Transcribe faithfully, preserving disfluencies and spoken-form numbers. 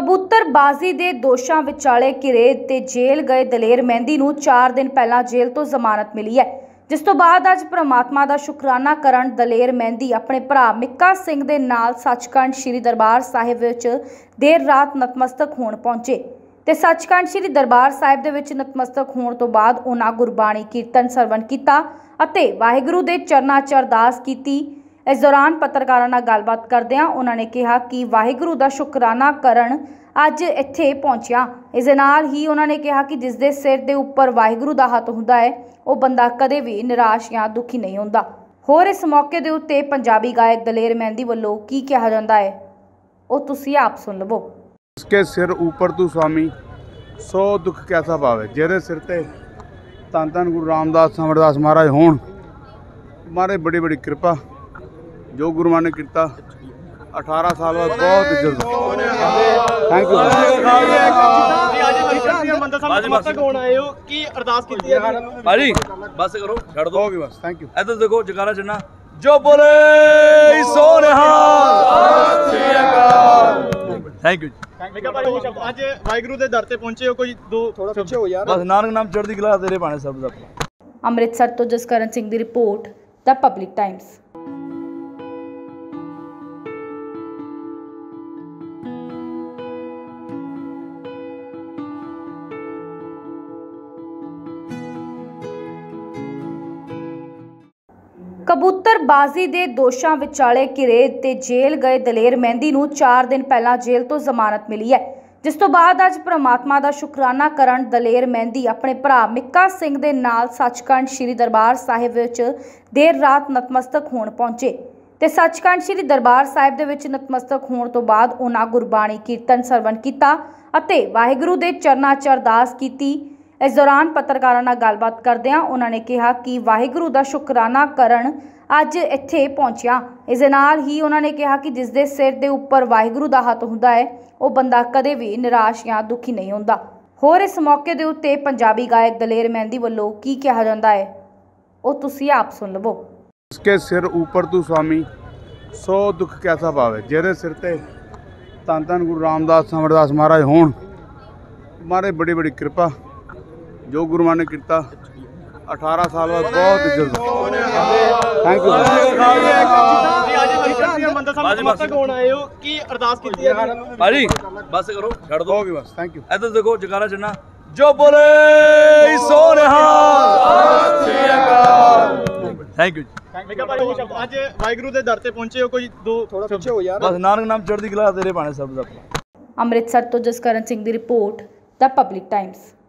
ਕਬੂਤਰਬਾਜ਼ੀ ਦੇ ਦੋਸ਼ਾਂ ਵਿਚਾਲੇ ਘਿਰੇ ਤੇ ਜੇਲ੍ਹ ਗਏ ਦਲੇਰ ਮਹਿੰਦੀ ਨੂੰ ਚਾਰ ਦਿਨ ਪਹਿਲਾਂ ਜੇਲ੍ਹ ਤੋਂ ਜ਼ਮਾਨਤ ਮਿਲੀ ਹੈ, ਜਿਸ ਤੋਂ ਬਾਅਦ ਅੱਜ ਪ੍ਰਮਾਤਮਾ ਦਾ ਸ਼ੁਕਰਾਨਾ ਕਰਨ ਦਲੇਰ ਮਹਿੰਦੀ ਆਪਣੇ ਭਰਾ ਮਿੱਕਾ ਸਿੰਘ ਦੇ ਨਾਲ ਸੱਚਖੰਡ ਸ੍ਰੀ ਦਰਬਾਰ ਸਾਹਿਬ ਵਿੱਚ ਦੇਰ ਰਾਤ ਨਤਮਸਤਕ ਹੋਣ ਪਹੁੰਚੇ ਤੇ ਸੱਚਖੰਡ ਸ੍ਰੀ ਦਰਬਾਰ ਸਾਹਿਬ ਦੇ ਵਿੱਚ ਨਤਮਸਤਕ ਹੋਣ ਤੋਂ ਬਾਅਦ ਉਹਨਾਂ ਗੁਰਬਾਣੀ ਕੀਰਤਨ ਸਰਵਣ ਕੀਤਾ ਅਤੇ ਵਾਹਿਗੁਰੂ ਦੇ ਚਰਨਾਂ 'ਚ ਅਰਦਾਸ ਕੀਤੀ। इस दौरान पत्रकारों नाल गलबात करदियां उन्होंने कहा कि वाहिगुरू दा शुकराना करन अज इत्थे पहुंचिया। इस दे नाल ही उन्होंने कहा कि जिस दे सिर दे उपर वाहिगुरू दा हथ हुंदा है वो बंदा कदे भी निराश या दुखी नहीं हुंदा। होर इस मौके दे उत्ते पंजाबी गायक दलेर मेहंदी वल्लों की कहा जांदा है वो तुसीं आप सुन लवो। इसके सिर ऊपर तू स्वामी सौ दुख कैसा पावे, जेरे सिर ते धन धन गुरु रामदास अमरदास महाराज होण, मारे बड़ी बड़ी कृपा जो गुरु मां ने किया। अठारह साल बाद बहुत इज्जत। थैंक यू भाजी, बस करो छड़ दो बस। Thank you. इधर देखो जगारा चढ़ना जो बोले सो थैंक यू। आज वाहिगुरू दे दर ते पहुंचे हो, कोई दो थोड़ा पीछे हो यार। बस नानक नाम चढ़दी कला तेरे पाने सब सब। अमृतसर तो जसकरण सिंह दी रिपोर्ट, द पब्लिक टाइम्स। ਕਬੂਤਰਬਾਜ਼ੀ ਦੇ ਦੋਸ਼ਾਂ ਵਿਚਾਲੇ ਘਿਰੇ ਤੇ ਜੇਲ੍ਹ ਗਏ ਦਲੇਰ ਮਹਿੰਦੀ ਨੂੰ ਚਾਰ ਦਿਨ ਪਹਿਲਾਂ ਜੇਲ੍ਹ ਤੋਂ ਜ਼ਮਾਨਤ ਮਿਲੀ ਹੈ, ਜਿਸ ਤੋਂ ਬਾਅਦ ਅੱਜ ਪ੍ਰਮਾਤਮਾ ਦਾ ਸ਼ੁਕਰਾਨਾ ਕਰਨ ਦਲੇਰ ਮਹਿੰਦੀ ਆਪਣੇ ਭਰਾ ਮਿੱਕਾ ਸਿੰਘ ਦੇ ਨਾਲ ਸੱਚਖੰਡ ਸ੍ਰੀ ਦਰਬਾਰ ਸਾਹਿਬ ਵਿੱਚ ਦੇਰ ਰਾਤ ਨਤਮਸਤਕ ਹੋਣ ਪਹੁੰਚੇ ਤੇ ਸੱਚਖੰਡ ਸ੍ਰੀ ਦਰਬਾਰ ਸਾਹਿਬ ਦੇ ਵਿੱਚ ਨਤਮਸਤਕ ਹੋਣ ਤੋਂ ਬਾਅਦ ਉਹਨਾਂ ਗੁਰਬਾਣੀ ਕੀਰਤਨ ਸਰਵਣ ਕੀਤਾ ਅਤੇ ਵਾਹਿਗੁਰੂ ਦੇ ਚਰਨਾਂ 'ਚ ਅਰਦਾਸ ਕੀਤੀ। इस दौरान पत्रकारों नाल गलबात करदियां उन्होंने कहा कि वाहिगुरू दा शुकराना करन अज इत्थे पहुंचिया। इस दे नाल ही उन्होंने कहा कि जिस दे सिर दे उपर वाहिगुरू दा हथ हुंदा है वो बंदा कदे भी निराश या दुखी नहीं हुंदा। होर इस मौके दे उत्ते पंजाबी गायक दलेर मेहंदी वल्लों की कहा जांदा है वो तुसीं आप सुन लवो। इसके सिर ऊपर तू स्वामी सौ दुख कैसा पावे, जेरे सिर ते धन धन गुरु रामदास अमरदास महाराज होण, मारे बड़ी बड़ी कृपा जो गुरु मां ने किया। अठारह साल बाद बहुत इज्जत। Thank you. भाजी, बस करो छड़ दो बस। Thank you. इधर देखो जगारा चढ़ना जो बोले सो थैंक यू। आज वाहिगुरू दे दर ते पहुंचे हो, कोई दो थोड़ा पीछे हो यार। बस नानक नाम चढ़दी कला तेरे पाने सब सब। अमृतसर तो जसकरण सिंह दी रिपोर्ट, द पब्लिक टाइम्स।